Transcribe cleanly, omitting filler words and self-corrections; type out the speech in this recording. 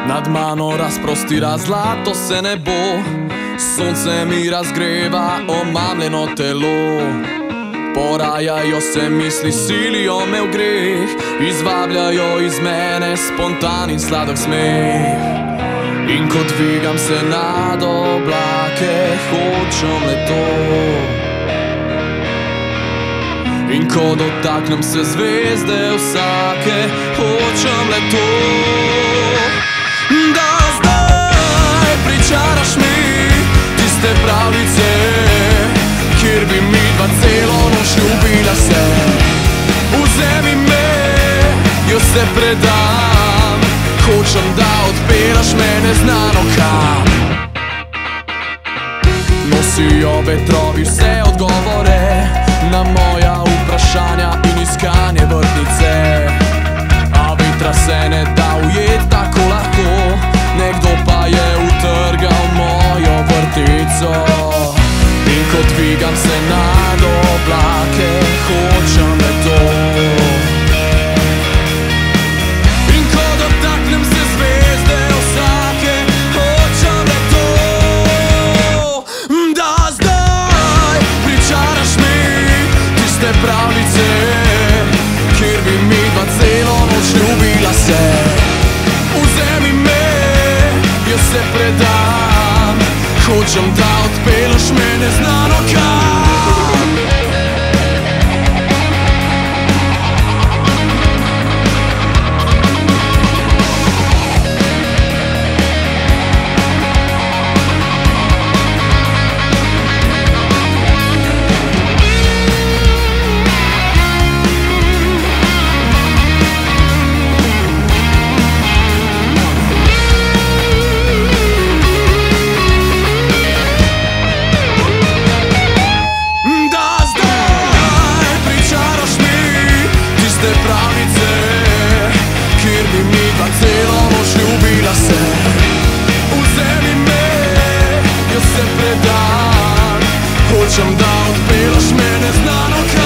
Nad mano razprostira zlato se nebo, sonce mi razgreva omamljeno telo. Porajajo se misli, silijo me v greh, izvabljajo iz mene spontan in sladek smeh. In ko dvigam se nad oblake, hočem le to. In ko dotaknem se zvezde vsake, hočem le to. Da zdaj pričaraš mi tiste pravljice, kjer bi midva celo noč ljubila se. Vzemi me, jo se predam, hočem da odpiraš me neznano kam. Nosijo vetrovi vse odgovore na moja vprašanja in iskanje vrtnice. A vetra se ne da ujeti tako lahko, nekdo pa je utrgal mojo vrtico. In ko dvigam se nad oblake, hočem le to. In ko dotaknem se zvezde vsake, hočem le to. Da zdaj pričaraš mi tiste pravljice, kjer bi midva celo noč ljubila se. Vzemi me, jo se predam, hočem da odpeljaš me neznano kam. Pravljice, kjer bi midva celo noč ljubila se. Vzemi me, jo se predam, hočem da odpeljaš me neznano kam.